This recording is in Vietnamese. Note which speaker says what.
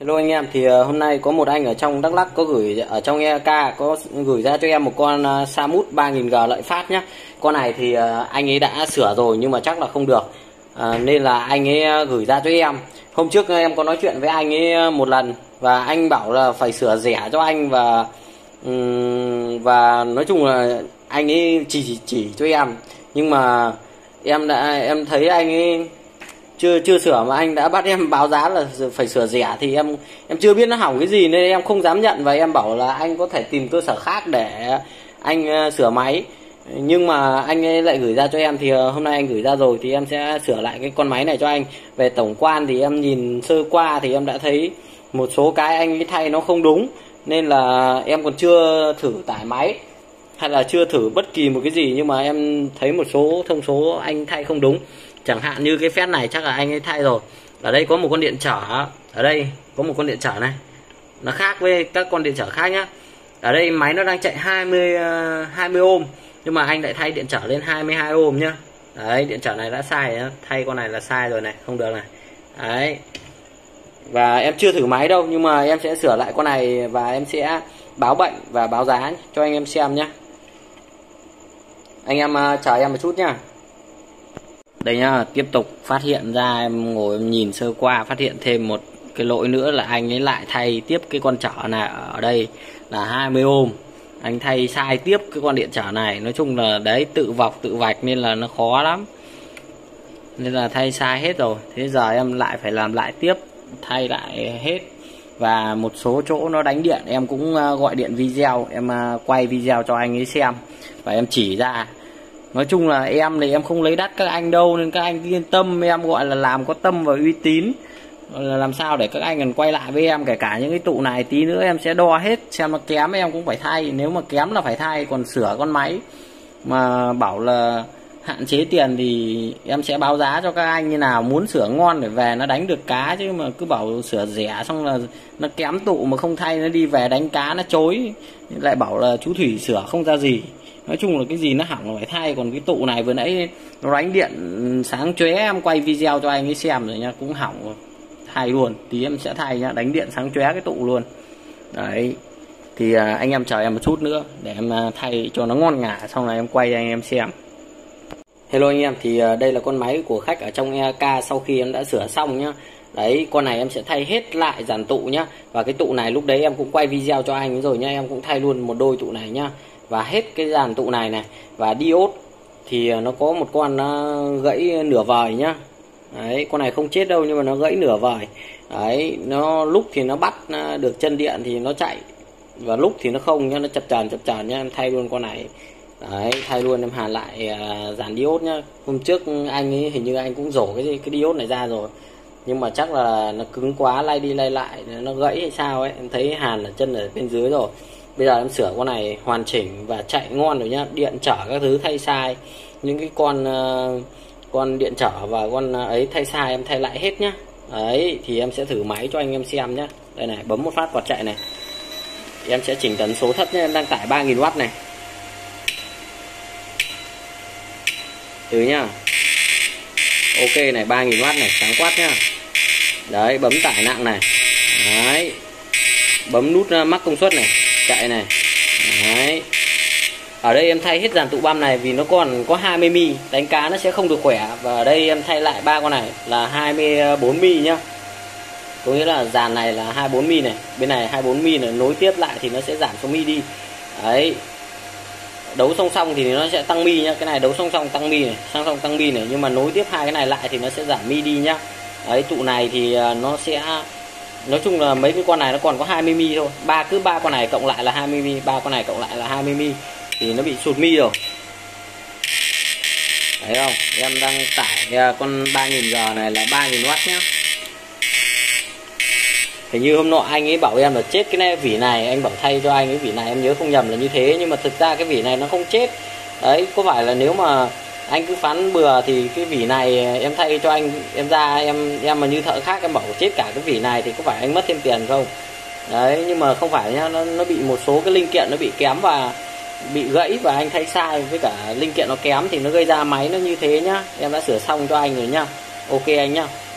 Speaker 1: Hello anh em, thì hôm nay có một anh ở trong Đắk Lắk có gửi ở trong EK có gửi ra cho em một con Samut 3000G lợi phát nhé. Con này thì anh ấy đã sửa rồi nhưng mà chắc là không được, nên là anh ấy gửi ra cho em. Hôm trước em có nói chuyện với anh ấy một lần và anh bảo là phải sửa rẻ cho anh, và nói chung là anh ấy chỉ cho em, nhưng mà em thấy anh ấy chưa sửa mà anh đã bắt em báo giá là phải sửa rẻ, thì em chưa biết nó hỏng cái gì nên em không dám nhận, và em bảo là anh có thể tìm cơ sở khác để anh sửa máy. Nhưng mà anh ấy lại gửi ra cho em, thì hôm nay anh gửi ra rồi thì em sẽ sửa lại cái con máy này cho anh. Về tổng quan thì em nhìn sơ qua thì em đã thấy một số cái anh ấy thay nó không đúng, nên là em còn chưa thử tải máy hay là chưa thử bất kỳ một cái gì, nhưng mà em thấy một số thông số anh thay không đúng. Chẳng hạn như cái phét này chắc là anh ấy thay rồi. Ở đây có một con điện trở, ở đây có một con điện trở này, nó khác với các con điện trở khác nhá. Ở đây máy nó đang chạy 20 ohm, nhưng mà anh lại thay điện trở lên 22 ohm nhá. Đấy, điện trở này đã sai nhá. Thay con này là sai rồi này, không được này. Đấy. Và em chưa thử máy đâu, nhưng mà em sẽ sửa lại con này và em sẽ báo bệnh và báo giá cho anh em xem nhá. Anh em chờ em một chút nhá. Đây nhá, tiếp tục phát hiện ra, em ngồi em nhìn sơ qua phát hiện thêm một cái lỗi nữa là anh ấy lại thay tiếp cái con trở này, ở đây là 20 ohm. Anh thay sai tiếp cái con điện trở này. Nói chung là đấy, tự vọc tự vạch nên là nó khó lắm, nên là thay sai hết rồi. Thế giờ em lại phải làm lại tiếp, thay lại hết. Và một số chỗ nó đánh điện em cũng gọi điện video, em quay video cho anh ấy xem và em chỉ ra. Nói chung là em thì em không lấy đắt các anh đâu, nên các anh yên tâm, em gọi là làm có tâm và uy tín, là làm sao để các anh cần quay lại với em. Kể cả những cái tụ này tí nữa em sẽ đo hết, xem nó kém em cũng phải thay, nếu mà kém là phải thay. Còn sửa con máy mà bảo là hạn chế tiền thì em sẽ báo giá cho các anh như nào. Muốn sửa ngon để về nó đánh được cá, chứ mà cứ bảo sửa rẻ xong là nó kém tụ mà không thay, nó đi về đánh cá nó chối, lại bảo là chú Thủy sửa không ra gì. Nói chung là cái gì nó hỏng là phải thay. Còn cái tụ này vừa nãy nó đánh điện sáng chóe, em quay video cho anh ấy xem rồi nha, cũng hỏng rồi, thay luôn. Tí em sẽ thay nhá, đánh điện sáng chóe cái tụ luôn. Đấy, thì anh em chờ em một chút nữa để em thay cho nó ngon ngả, xong là em quay anh em xem. Hello anh em, thì đây là con máy của khách ở trong EK sau khi em đã sửa xong nhá. Đấy, con này em sẽ thay hết lại dàn tụ nhá. Và cái tụ này lúc đấy em cũng quay video cho anh rồi nhá, em cũng thay luôn một đôi tụ này nhá. Và hết cái dàn tụ này này. Và diode thì nó có một con gãy nửa vời nhá. Đấy, con này không chết đâu nhưng mà nó gãy nửa vời. Đấy, nó lúc thì nó bắt được chân điện thì nó chạy, và lúc thì nó không nhá, nó chập chờn nhá. Em thay luôn con này. Đấy, thay luôn, em hàn lại dàn diode nhá. Hôm trước anh ấy hình như anh cũng rổ cái diode này ra rồi, nhưng mà chắc là nó cứng quá, lay đi lay lại nó gãy hay sao ấy. Em thấy hàn ở chân ở bên dưới rồi. Bây giờ em sửa con này hoàn chỉnh và chạy ngon rồi nhá. Điện trở các thứ thay sai, những cái con điện trở và con ấy thay sai em thay lại hết nhá. Đấy, thì em sẽ thử máy cho anh em xem nhá. Đây này, bấm một phát quạt chạy này. Em sẽ chỉnh tần số thấp nhá, em đang tải 3000W này. Từ nhá. Ok này, 3000W này, sáng quát nhá. Đấy, bấm tải nặng này. Đấy. Bấm nút mắc công suất này, chạy này. Đấy. Ở đây em thay hết dàn tụ băm này vì nó còn có 20 mm, đánh cá nó sẽ không được khỏe. Và ở đây em thay lại ba con này là 24 mm nhá. Có nghĩa là dàn này là 24 mm này, bên này 24 mm này, nối tiếp lại thì nó sẽ giảm số mi đi. Đấy. Đấu song song thì nó sẽ tăng mi nhá, cái này đấu song song tăng mi này, song song tăng mi này, nhưng mà nối tiếp hai cái này lại thì nó sẽ giảm mi đi nhá. Đấy, tụ này thì nó sẽ, nói chung là mấy cái con này nó còn có 20 mi thôi. Ba con này cộng lại là 20 mi, ba con này cộng lại là 20 mi thì nó bị sụt mi rồi. Thấy không? Em đang tải con 3000G này là 3000W nhá. Hình như hôm nọ anh ấy bảo em là chết cái vỉ này, anh bảo thay cho anh cái vỉ này, em nhớ không nhầm là như thế, nhưng mà thực ra cái vỉ này nó không chết. Đấy, có phải là nếu mà anh cứ phán bừa thì cái vỉ này em thay cho anh, em ra em mà như thợ khác em bảo chết cả cái vỉ này thì có phải anh mất thêm tiền không? Đấy, nhưng mà không phải nhá, nó bị một số cái linh kiện nó bị kém và bị gãy và anh thay sai, với cả linh kiện nó kém thì nó gây ra máy nó như thế nhá. Em đã sửa xong cho anh rồi nhá. Ok anh nhá.